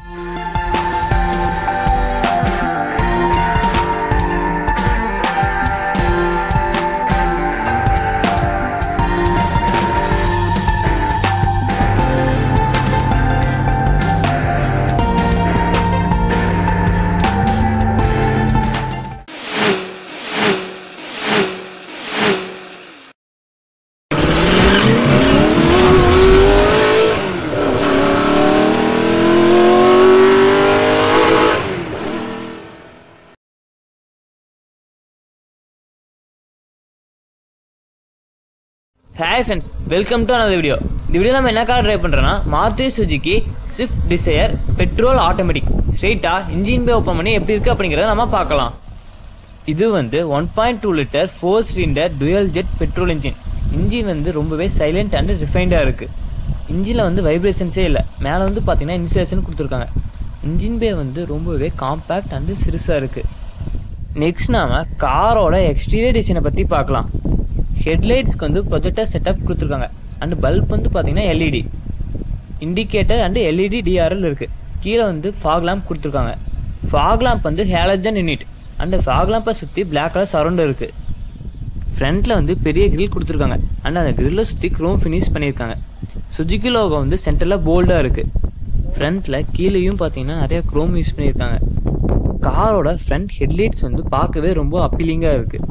Hi friends, welcome to another video. இந்த video நம்ம என்ன கார் டிரைவ் பண்றோம்னா Maruti Suzuki Swift Dzire petrol automatic. ஸ்ட்ரைட்டா இன்ஜின் பே ஓபன் பண்ணி எப்படி இருக்கு அப்படிங்கறத நம்ம பார்க்கலாம். இது வந்து 1.2 litre 4 cylinder dual jet petrol engine. Engine வந்து ரொம்பவே சைலண்ட் அண்ட் ரிஃபைண்டா இருக்கு. இன்ஜின்ல வந்து வைப்ரேஷன்ஸே இல்ல. மேல வந்து பாத்தீங்கன்னா இன்ஸ்டலேஷன் கொடுத்திருக்காங்க. இன்ஜின் பே வந்து ரொம்பவே காம்பாக்ட் அண்ட் சிறுசா இருக்கு. நெக்ஸ்ட் நாம காரோட எக்ஸ்டீரியர் டிசைனை பத்தி பார்க்கலாம். ஹெட்லைட்ஸ்க்கு வந்து ப்ரொஜெக்டர் செட்டப் கொடுத்துருக்காங்க அண்ட் பல்ப் வந்து பார்த்தீங்கன்னா LED indicator and LED DRL இருக்குது. கீழே வந்து ஃபாக் லேம்ப் கொடுத்துருக்காங்க. ஃபாக் லேம்ப் வந்து ஹேலஜன் யூனிட் அண்ட் ஃபாக் லேம்பை சுற்றி பிளாக் கலர் சரௌண்ட் இருக்குது. ஃப்ரண்ட்டில் வந்து பெரிய கிரில் கொடுத்துருக்காங்க அண்ட் அந்த கிரில்லை சுற்றி க்ரோம் ஃபினிஷ் பண்ணியிருக்காங்க. சுஜுகி லோகோ வந்து சென்டரில் போல்டாக இருக்குது. ஃப்ரண்ட்டில் கீழேயும் பார்த்தீங்கன்னா நிறையா க்ரோம் யூஸ் பண்ணியிருக்காங்க. காரோட ஃப்ரண்ட் ஹெட்லைட்ஸ் வந்து பார்க்கவே ரொம்ப அப்பீலிங்காக இருக்குது.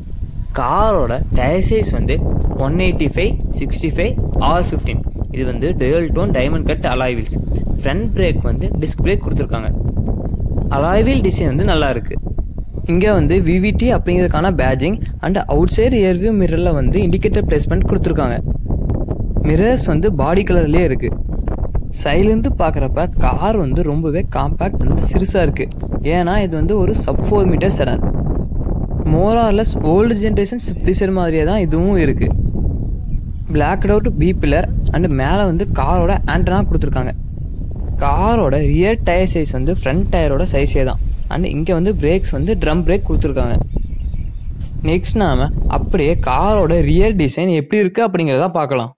காரோட டயர் சைஸ் வந்து 185, 65, R15. இது வந்து dual tone diamond cut alloy wheels. Front brake வந்து டிஸ்க் பிரேக் கொடுத்துருக்காங்க. அலாய் வீல் டிசைன் வந்து நல்லா இருக்குது. இங்கே வந்து விவிடி அப்படிங்கிறதுக்கான badging and outside rearview மிரரில் வந்து இண்டிகேட்டர் பிளேஸ்மெண்ட் கொடுத்துருக்காங்க. மிரர்ஸ் வந்து பாடி கலர்லேயே இருக்குது. சைட்லேருந்து பார்க்குறப்ப கார் வந்து ரொம்பவே காம்பேக்ட் வந்து சிறுசாக இருக்குது. ஏன்னா இது வந்து ஒரு sub 4 metre sedan. More or less old generation Swift Dzire மாதிரியே தான் இதுவும் இருக்குது. Blacked out B pillar and மேலே வந்து காரோட ஆண்டனா கொடுத்துருக்காங்க. காரோட ரியர் டயர் சைஸ் வந்து ஃப்ரண்ட் டயரோட சைஸே தான். அண்ட் இங்கே வந்து பிரேக்ஸ் வந்து ட்ரம் பிரேக் கொடுத்துருக்காங்க. நெக்ஸ்ட் நாம அப்படியே காரோட ரியர் டிசைன் எப்படி இருக்குது அப்படிங்கிறத பார்க்கலாம்.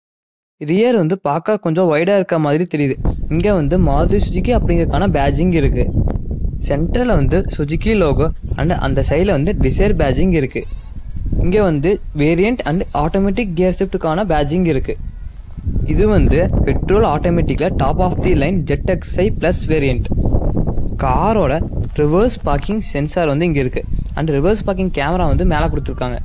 ரியர் வந்து பார்க்க கொஞ்சம் வைடாக இருக்க மாதிரி தெரியுது. இங்கே வந்து மாருதி சுசுகி அப்படிங்கிறதுக்கான பேஜிங் இருக்குது. சென்டரில் வந்து சுசுகி லோகோ அண்ட் அந்த சைடில் வந்து டிசைர் பேஜிங் இருக்குது. இங்கே வந்து வேரியண்ட் அண்ட் ஆட்டோமேட்டிக் கியர் ஷிஃப்ட்டுக்கான பேஜிங் இருக்குது. இது வந்து பெட்ரோல் ஆட்டோமேட்டிக்கில் top of the line ZXi plus variant. காரோட ரிவர்ஸ் பார்க்கிங் சென்சார் வந்து இங்கே இருக்குது அண்ட் ரிவர்ஸ் பார்க்கிங் கேமரா வந்து மேலே கொடுத்துருக்காங்க.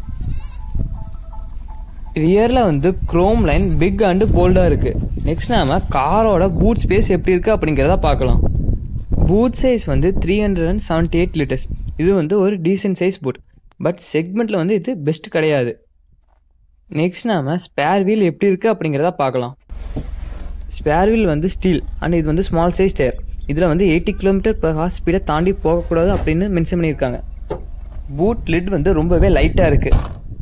ரியரில் வந்து க்ரோம் லைன் பிக் அண்டு போல்டாக இருக்குது. நெக்ஸ்ட் நாம காரோட பூட் ஸ்பேஸ் எப்படி இருக்குது அப்படிங்கிறத பார்க்கலாம். பூட் சைஸ் வந்து 378 லிட்டர்ஸ். இது வந்து ஒரு டீசென்ட் சைஸ் பூட். பட் செக்மெண்ட்டில் வந்து இது பெஸ்ட் கிடையாது. நெக்ஸ்ட் நாம ஸ்பேர் வீல் எப்படி இருக்குது அப்படிங்கிறத பார்க்கலாம். ஸ்பேர் வீல் வந்து ஸ்டீல் அண்ட் இது வந்து ஸ்மால் சைஸ் டயர். இதில் வந்து 80 km/h ஸ்பீடை தாண்டி போகக்கூடாது அப்படின்னு மென்ஷன் பண்ணியிருக்காங்க. பூட் லிட் வந்து ரொம்பவே லைட்டாக இருக்குது.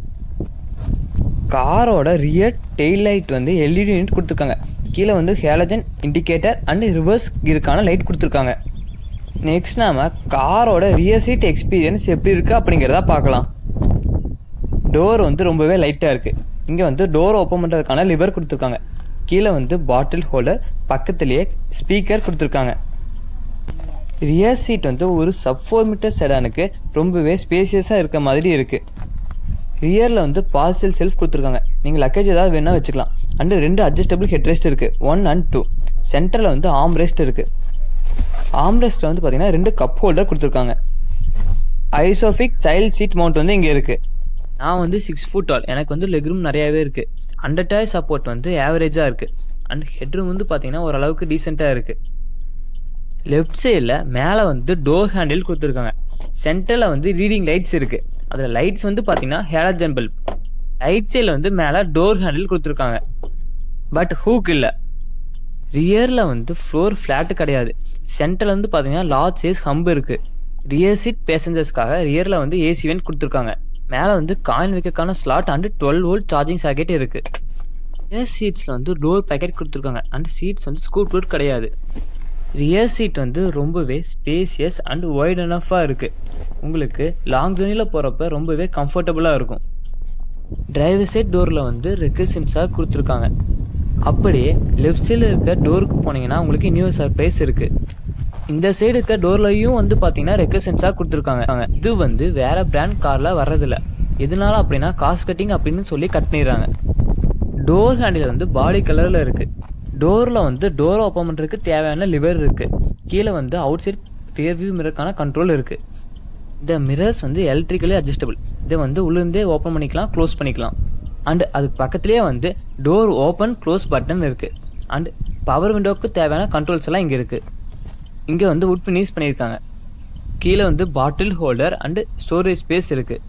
காரோட ரியர் டெயில் லைட் வந்து எல்இடி யூனிட் கொடுத்துருக்காங்க. கீழே வந்து ஹேலஜன் இண்டிகேட்டர் அண்ட் ரிவர்ஸ் கியருக்கான லைட் கொடுத்துருக்காங்க. நெக்ஸ்ட் நாம காரோட ரியர் சீட் எக்ஸ்பீரியன்ஸ் எப்படி இருக்குது அப்படிங்கிறத பார்க்கலாம். டோர் வந்து ரொம்பவே லைட்டாக இருக்குது. இங்கே வந்து டோர் ஓப்பன் பண்ணுறதுக்கான லிவர் கொடுத்துருக்காங்க. கீழே வந்து பாட்டில் ஹோல்டர், பக்கத்துலேயே ஸ்பீக்கர் கொடுத்துருக்காங்க. ரியர் சீட் வந்து ஒரு sub 4 மீட்டர் செடானுக்கு ரொம்பவே ஸ்பேசியஸாக இருக்க மாதிரி இருக்குது. ரியரில் வந்து பார்சல் செல்ஃப் கொடுத்துருக்காங்க. நீங்கள் லக்கேஜ் ஏதாவது வேணால் வச்சுக்கலாம். அண்டு 2 அட்ஜஸ்டபிள் ஹெட் ரெஸ்ட் இருக்குது, 1 and 2. சென்டரில் வந்து ஆர்ம் ரெஸ்ட் இருக்குது. ஆர்ம் ரெஸ்ட்டில் வந்து பார்த்தீங்கன்னா 2 கப் ஹோல்டர் கொடுத்துருக்காங்க. ஐசோஃபிக் சைல்ட் சீட் மவுண்ட் வந்து இங்கே இருக்குது. நான் வந்து 6 foot tall. எனக்கு வந்து லெக் ரூம் நிறையாவே இருக்குது. அண்டர் டயர் சப்போர்ட் வந்து ஆவரேஜாக இருக்குது. அண்ட் ஹெட் ரூம் வந்து பார்த்தீங்கன்னா ஓரளவுக்கு டீசெண்டாக இருக்குது. லெஃப்ட் சைடில் மேலே வந்து டோர் ஹேண்டில் கொடுத்துருக்காங்க. சென்டரில் வந்து ரீடிங் லைட்ஸ் இருக்குது. அதில் லைட்ஸ் வந்து பார்த்தீங்கன்னா ஹேலஜன் பல்ப். ரைட் சைடில் வந்து மேலே டோர் ஹேண்டில் கொடுத்துருக்காங்க. பட் ஹூக் இல்லை. ரியரில் வந்து ஃப்ளோர் ஃப்ளாட்டு கிடையாது. சென்டரில் வந்து பார்த்தீங்கன்னா லார்ஜ் சைஸ் ஹம்பு இருக்குது. ரியர் சீட் பேசஞ்சர்ஸ்க்காக ரியரில் வந்து ஏசி வென்ட் கொடுத்துருக்காங்க. மேலே வந்து காயின் வைக்கிறதுக்கான slot and 12 volt charging socket இருக்குது. ரியர் சீட்ஸில் வந்து டோர் பேக்கெட் கொடுத்துருக்காங்க அண்ட் சீட்ஸ் வந்து ஸ்கூட் டோர் கிடையாது. ரியர் சீட் வந்து ரொம்பவே ஸ்பேசியஸ் அண்ட் வைட் எனஃபாக இருக்குது. உங்களுக்கு லாங் ஜர்னியில் போகிறப்ப ரொம்பவே கம்ஃபர்டபுளாக இருக்கும். டிரைவர் சைட் டோரில் வந்து ரெக்கர் சென்சார் கொடுத்துருக்காங்க. அப்படியே லெஃப்ட் சைடில் இருக்க டோருக்கு போனீங்கன்னா உங்களுக்கு இன்னொரு சர்ப்ரைஸ் இருக்குது. இந்த சைடு இருக்க டோர்லையும் வந்து பார்த்தீங்கன்னா ரெக்க சென்சார் கொடுத்துருக்காங்க. இது வந்து வேறு பிராண்ட் காரில் வர்றதில்ல. எதனால அப்படின்னா காஸ்ட் கட்டிங் அப்படின்னு சொல்லி கட் பண்ணிடுறாங்க. டோர் ஹேண்டில் வந்து பாடி கலரில் இருக்குது. டோரில் வந்து டோர் ஓப்பன் பண்ணுறதுக்கு தேவையான லிவர் இருக்குது. கீழே வந்து அவுட் சைட் ரியர் வியூ மிரருக்கான கண்ட்ரோல் இருக்குது. இந்த மிரர்ஸ் வந்து எலக்ட்ரிக்கலி அட்ஜஸ்டபிள். இதை வந்து உள்ளேருந்தே ஓப்பன் பண்ணிக்கலாம், க்ளோஸ் பண்ணிக்கலாம். அண்ட் அதுக்கு பக்கத்துலேயே வந்து டோர் ஓப்பன் க்ளோஸ் பட்டன் இருக்குது. அண்ட் பவர் விண்டோவுக்கு தேவையான கண்ட்ரோல்ஸ் எல்லாம் இங்கே இருக்குது. இங்கே வந்து வுட் ஃபினிஷ் பண்ணியிருக்காங்க. கீழே வந்து bottle holder and storage space இருக்குது.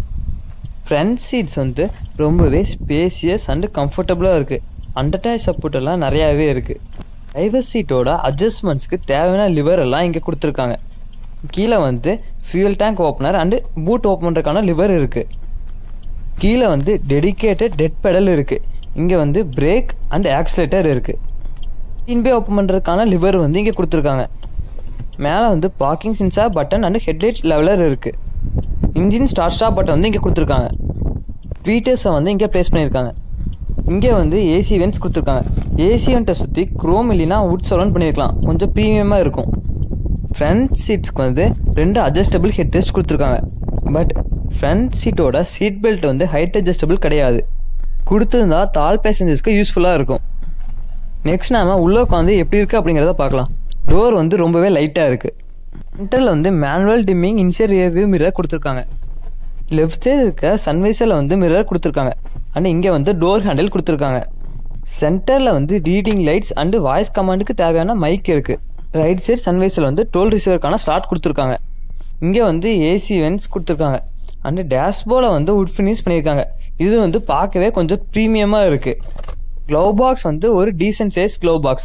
ஃப்ரண்ட் சீட்ஸ் வந்து ரொம்பவே ஸ்பேசியஸ் அண்டு கம்ஃபர்டபுளாக இருக்குது. அண்டர்டாய் சப்போர்ட் எல்லாம் நிறையாவே இருக்குது. டிரைவர் சீட்டோட அட்ஜஸ்ட்மெண்ட்ஸ்க்கு தேவையான லிவர் எல்லாம் இங்கே கொடுத்துருக்காங்க. கீழே வந்து fuel tank opener and boot open பண்ணுறதுக்கான லிவர் இருக்குது. கீழே வந்து டெடிக்கேட்டட் டெட் பெடல் இருக்குது. இங்கே வந்து பிரேக் அண்ட் ஆக்சிலேட்டர் இருக்குது. இன்பே ஓப்பன் பண்ணுறதுக்கான லிவர் வந்து இங்கே கொடுத்துருக்காங்க. மேலே வந்து parking sensor button and headlight leveller இருக்குது. இன்ஜின் ஸ்டார்ட் பட்டன் வந்து இங்கே கொடுத்துருக்காங்க. ஃபீச்சர்ஸை வந்து இங்கே ப்ளேஸ் பண்ணியிருக்காங்க. இங்கே வந்து ஏசி வென்ட்ஸ் கொடுத்துருக்காங்க. ஏசி வெண்ட்டை சுற்றி குரோம் இல்லைனா வுட் சரௌண்ட் பண்ணியிருக்கலாம், கொஞ்சம் ப்ரீமியமாக இருக்கும். ஃப்ரண்ட் சீட்ஸ்க்கு வந்து 2 அட்ஜஸ்டபிள் ஹெட் ரெஸ்ட் கொடுத்துருக்காங்க. பட் ஃப்ரண்ட் சீட்டோட சீட் பெல்ட் வந்து ஹைட் அட்ஜஸ்டபிள் கிடையாது. கொடுத்துருந்தா தால் பேசஞ்சர்ஸ்க்கு யூஸ்ஃபுல்லாக இருக்கும். நெக்ஸ்ட் நாம உள்ளே உட்காந்து எப்படி இருக்குது அப்படிங்கிறத பார்க்கலாம். டோர் வந்து ரொம்பவே லைட்டாக இருக்குது. சென்டரில் வந்து manual dimming inside rear view mirror கொடுத்துருக்காங்க. லெஃப்ட் சைடு இருக்க சன்வைசரில் வந்து மிரர் கொடுத்துருக்காங்க. அண்ட் இங்கே வந்து டோர் ஹேண்டில் கொடுத்துருக்காங்க. சென்டரில் வந்து ரீடிங் லைட்ஸ் அண்டு வாய்ஸ் கமாண்டுக்கு தேவையான மைக் இருக்குது. ரைட் சைடு சன்வைசரில் வந்து டோல் ரிசீவருக்கான ஸ்லாட் கொடுத்துருக்காங்க. இங்கே வந்து ஏசி வென்ட்ஸ் கொடுத்துருக்காங்க. அண்டு டேஷ்போர்டில் வந்து வுட் ஃபினிஷ் பண்ணியிருக்காங்க. இது வந்து பார்க்கவே கொஞ்சம் ப்ரீமியமாக இருக்குது. க்ளவ் பாக்ஸ் வந்து ஒரு டீசன்ட் சைஸ் க்ளவ் பாக்ஸ்.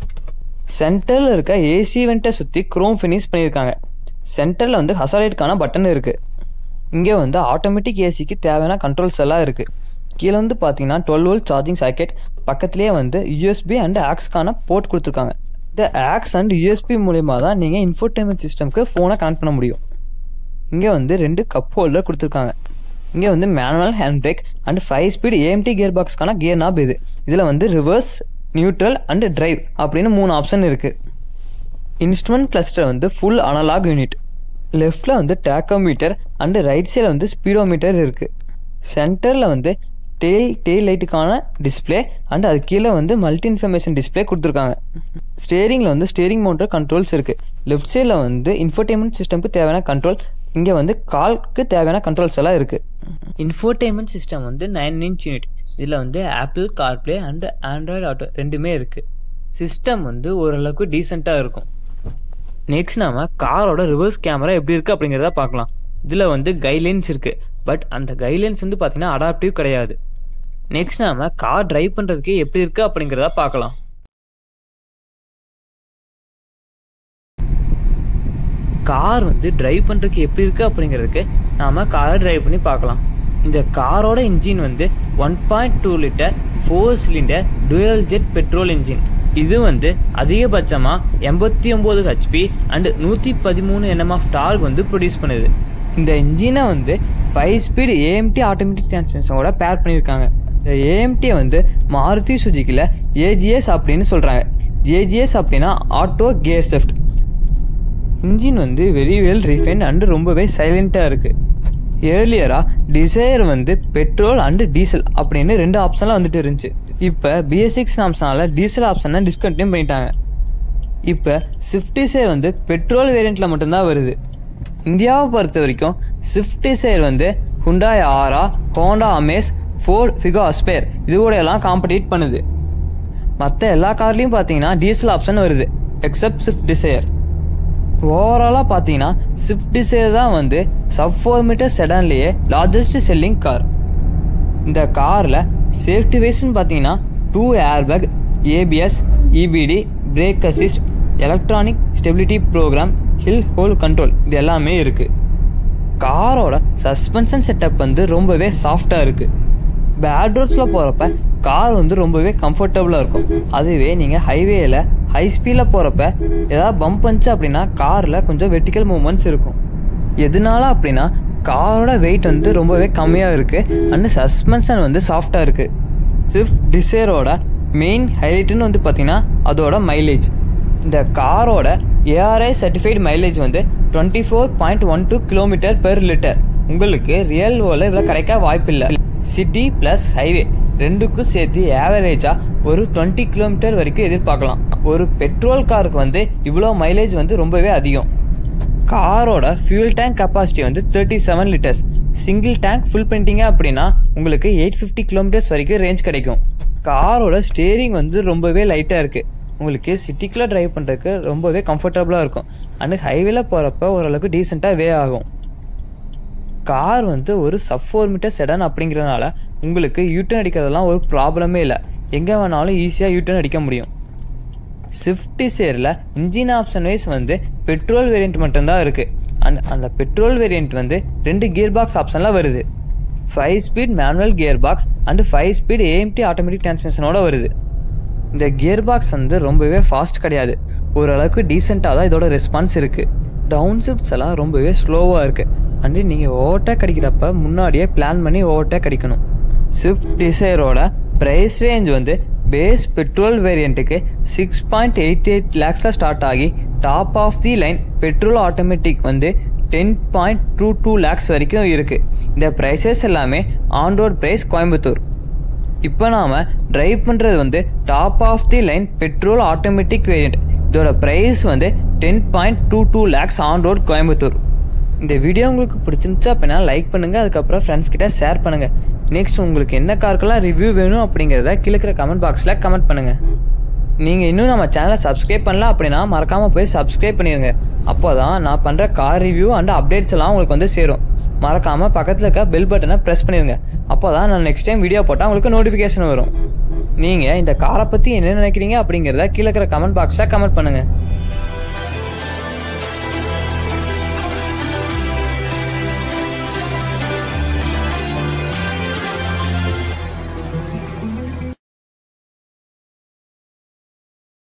சென்டரில் இருக்க ஏசி வெண்ட்டை சுற்றி குரோம் ஃபினிஷ் பண்ணியிருக்காங்க. சென்டரில் வந்து ஹசாலைட்டுக்கான பட்டன் இருக்குது. இங்கே வந்து ஆட்டோமேட்டிக் ஏசிக்கு தேவையான கண்ட்ரோல்ஸ் எல்லாம் இருக்குது. கீழே வந்து பார்த்தீங்கன்னா 12 வோல்ட் சார்ஜிங் சாக்கெட், பக்கத்துலேயே வந்து யூஎஸ்பி அண்ட் ஆக்ஸ்க்கான போர்ட் கொடுத்துருக்காங்க. இந்த ஆக்ஸ் அண்ட் யூஎஸ்பி மூலயமா தான் நீங்கள் இன்ஃபோர்டைன்மெண்ட் சிஸ்டம்க்கு ஃபோனை கனெக்ட் பண்ண முடியும். இங்கே வந்து 2 கப் ஹோல்டர் கொடுத்துருக்காங்க. இங்கே வந்து manual hand brake and 5 speed AMT gear பாக்ஸ்க்கான கியர் நாப் இது. இதில் வந்து ரிவர்ஸ், நியூட்ரல் அண்டு டிரைவ் அப்படின்னு 3 ஆப்ஷன் இருக்குது. இன்ஸ்ட்ருமெண்ட் கிளஸ்டர் வந்து ஃபுல் அனலாக் யூனிட். லெஃப்டில் வந்து டேக்கோமீட்டர் அண்டு ரைட் சைடில் வந்து ஸ்பீடோமீட்டர் இருக்குது. சென்டரில் வந்து டெயில் லைட்டுக்கான டிஸ்பிளே அண்ட் அது கீழே வந்து மல்டி இன்ஃபர்மேஷன் டிஸ்பிளே கொடுத்துருக்காங்க. ஸ்டேரிங்கில் வந்து ஸ்டேரிங் மவுண்டர் கண்ட்ரோல்ஸ் இருக்குது. லெஃப்ட் சைடில் வந்து இன்ஃபோர்டைன்மெண்ட் சிஸ்டம்க்கு தேவையான கண்ட்ரோல், இங்கே வந்து கால்க்கு தேவையான கண்ட்ரோல்ஸ் எல்லாம் இருக்குது. இன்ஃபோர்டைன்மெண்ட் சிஸ்டம் வந்து 9 இன்ச் யூனிட். இதில் வந்து Apple CarPlay and Android Auto ரெண்டுமே இருக்குது. சிஸ்டம் வந்து ஓரளவுக்கு டீசெண்டாக இருக்கும். நெக்ஸ்ட் நாம காரோட ரிவர்ஸ் கேமரா எப்படி இருக்குது அப்படிங்கிறத பார்க்கலாம். இதில் வந்து கைட்லைன்ஸ் இருக்குது. பட் அந்த கைட்லைன்ஸ் வந்து பார்த்தீங்கன்னா அடாப்டிவ் கிடையாது. நெக்ஸ்ட் நாம கார் டிரைவ் பண்ணுறதுக்கு எப்படி இருக்குது அப்படிங்கிறத பார்க்கலாம். கார் வந்து டிரைவ் பண்ணுறதுக்கு எப்படி இருக்குது அப்படிங்கிறதுக்கு நாம் காரை டிரைவ் பண்ணி பார்க்கலாம். இந்த காரோட இன்ஜின் வந்து 1.2 litre 4 cylinder dual jet petrol engine. இது வந்து அதிகபட்சமாக 89 HP and 113 Nm of torque வந்து ப்ரொடியூஸ் பண்ணுது. இந்த இன்ஜினை வந்து 5 ஸ்பீடு ஏஎம்டி ஆட்டோமேட்டிக் டிரான்ஸ்மிஷனோட பேர் பண்ணியிருக்காங்க. இந்த ஏஎம்டியை வந்து மாருதி சுஜுக்கியில் ஏஜிஎஸ் அப்படின்னு சொல்கிறாங்க. ஏஜிஎஸ் அப்படின்னா ஆட்டோ கியர் ஷிஃப்ட். இன்ஜின் வந்து வெரி வெல் ரிஃபைன்ட் அண்டு ரொம்பவே சைலண்ட்டாக இருக்குது. ஏர்லியராக டிசைர் வந்து பெட்ரோல் அண்டு டீசல் அப்படின்னு 2 ஆப்ஷனில் வந்துட்டு இருந்துச்சு. இப்போ BS6 நாம்ஸ்னால டீசல் ஆப்ஷனை டிஸ்கண்டினியூ பண்ணிட்டாங்க. இப்போ ஸ்விஃப்ட் டிசைர் வந்து பெட்ரோல் வேரியண்ட்டில் மட்டும்தான் வருது. இந்தியாவை பொறுத்த வரைக்கும் ஸ்விஃப்ட் டிசைர் வந்து Hyundai Aura, Honda Amaze, Ford Figo Aspire இதுவோட எல்லாம் காம்படிட் பண்ணுது. மற்ற எல்லா கார்லேயும் பார்த்தீங்கன்னா டீசல் ஆப்ஷன் வருது எக்ஸப்ட் ஸ்விஃப்ட் டிசைர். ஓவராலாக பார்த்தீங்கன்னா ஸ்விஃப்ட் டிசைர் தான் வந்து sub 4 மீட்டர் செடான்லேயே லார்ஜஸ்ட் செல்லிங் கார். இந்த காரில் சேஃப்டி வைஸ்ன்னு பார்த்தீங்கன்னா 2 airbag, ABS, EBD, brake assist, electronic stability program, hill hold control இது எல்லாமே இருக்குது. காரோட சஸ்பென்ஷன் செட்டப் வந்து ரொம்பவே சாஃப்டாக இருக்குது. பேட் ரோட்ஸில் போகிறப்ப கார் வந்து ரொம்பவே கம்ஃபர்டபுளாக இருக்கும். அதுவே நீங்கள் ஹைவேயில் ஹை ஸ்பீடில் போகிறப்ப ஏதாவது பம்ப் வந்துச்சு அப்படின்னா காரில் கொஞ்சம் வெர்டிக்கல் மூவ்மெண்ட்ஸ் இருக்கும். எதனால அப்படின்னா காரோட வெயிட் வந்து ரொம்பவே கம்மியாக இருக்குது அண்டு சஸ்பென்ஷன் வந்து சாஃப்டாக இருக்குது. ஸ்விஃப்ட் டிசைரோட மெயின் ஹைலைட்டுன்னு வந்து பார்த்தீங்கன்னா அதோட மைலேஜ். இந்த காரோட ஏஆர்ஐ சர்டிஃபைடு மைலேஜ் வந்து 24.12 கிலோமீட்டர் பெர் லிட்டர். உங்களுக்கு ரியல் வேர்ல்டில் இவ்வளோ கிடைக்க வாய்ப்பில்லை. சிட்டி ப்ளஸ் ஹைவே ரெண்டுக்கும் சேர்த்து ஆவரேஜாக ஒரு 20 கிலோமீட்டர் வரைக்கும் எதிர்பார்க்கலாம். ஒரு பெட்ரோல் காருக்கு வந்து இவ்வளோ மைலேஜ் வந்து ரொம்பவே அதிகம். காரோட ஃபியூல் டேங்க் கெப்பாசிட்டி வந்து 37 லிட்டர்ஸ். சிங்கிள் டேங்க் ஃபுல் பண்ணிட்டீங்க அப்படின்னா உங்களுக்கு 850 கிலோமீட்டர்ஸ் வரைக்கும் ரேஞ்ச் கிடைக்கும். காரோட ஸ்டேரிங் வந்து ரொம்பவே லைட்டாக இருக்குது. உங்களுக்கு சிட்டிக்குள்ளே ட்ரைவ் பண்ணுறதுக்கு ரொம்பவே கம்ஃபர்டபுளாக இருக்கும். அண்டு ஹைவேல போகிறப்ப ஓரளவுக்கு டீசெண்டாக வே ஆகும். கார் வந்து ஒரு sub-4 மீட்டர் செடான் அப்படிங்கிறதுனால உங்களுக்கு யூட்டர்ன் அடிக்கிறதுலாம் ஒரு ப்ராப்ளமே இல்லை. எங்கே வேணாலும் ஈஸியாக யூட்டர்ன் அடிக்க முடியும். ஸ்விஃப்ட் டிசைரில் இன்ஜின் ஆப்ஷன் வைஸ் வந்து பெட்ரோல் வேரியண்ட் மட்டும்தான் இருக்குது. அண்ட் அந்த பெட்ரோல் வேரியண்ட் வந்து 2 கியர் பாக்ஸ் ஆப்ஷனில் வருது. 5 speed manual gear box and 5 speed AMT automatic டிரான்ஸ்மிஷனோட வருது. இந்த கியர் பாக்ஸ் வந்து ரொம்பவே ஃபாஸ்ட் கிடையாது. ஓரளவுக்கு டீசெண்டாக தான் இதோட ரெஸ்பான்ஸ் இருக்குது. டவுன் ஷிஃப்ட்ஸ் எல்லாம் ரொம்பவே ஸ்லோவாக இருக்குது. அண்டு நீங்கள் ஓவர்டேக் அடிக்கிறப்ப முன்னாடியே பிளான் பண்ணி ஓவர்டேக் அடிக்கணும். ஸ்விஃப்ட் டிசைரோட ப்ரைஸ் ரேஞ்ச் வந்து பேஸ் பெட்ரோல் வேரியண்ட்டுக்கு 6.88 லேக்ஸில் ஸ்டார்ட் ஆகி top of the line petrol automatic வந்து 10.22 லேக்ஸ் வரைக்கும் இருக்குது. இந்த ப்ரைஸஸ் எல்லாமே ஆன் ரோட் ப்ரைஸ் கோயம்புத்தூர். இப்போ நாம் ட்ரைவ் பண்ணுறது வந்து top of the line petrol automatic variant. இதோட ப்ரைஸ் வந்து 10.22 லேக்ஸ் ஆன் ரோட் கோயம்புத்தூர். இந்த வீடியோ உங்களுக்கு பிடிச்சிருந்துச்சா அப்படின்னா லைக் பண்ணுங்கள். அதுக்கப்புறம் ஃப்ரெண்ட்ஸ் கிட்ட ஷேர் பண்ணுங்கள். நெக்ஸ்ட் உங்களுக்கு என்ன காருக்கெல்லாம் ரிவ்யூ வேணும் அப்படிங்கிறத கீழே இருக்கிற கமெண்ட் பாக்ஸில் கமெண்ட் பண்ணுங்கள். நீங்கள் இன்னும் நம்ம சேனலை சப்ஸ்கிரைப் பண்ணலாம் அப்படின்னா மறக்காமல் போய் சப்ஸ்கிரைப் பண்ணிடுங்க. அப்போ தான் நான் பண்ணுற கார் ரிவ்யூ அண்ட் அப்டேட்ஸ் எல்லாம் உங்களுக்கு வந்து சேரும். மறக்காமல் பக்கத்தில் இருக்க பெல் பட்டனை ப்ரெஸ் பண்ணிடுங்க. அப்போ தான் நான் நெக்ஸ்ட் டைம் வீடியோ போட்டால் உங்களுக்கு நோட்டிஃபிகேஷன் வரும். நீங்கள் இந்த காரை பற்றி என்ன நினைக்கிறீங்க அப்படிங்கிறத கீழே இருக்கிற கமெண்ட் பாக்ஸில் கமெண்ட் பண்ணுங்கள்.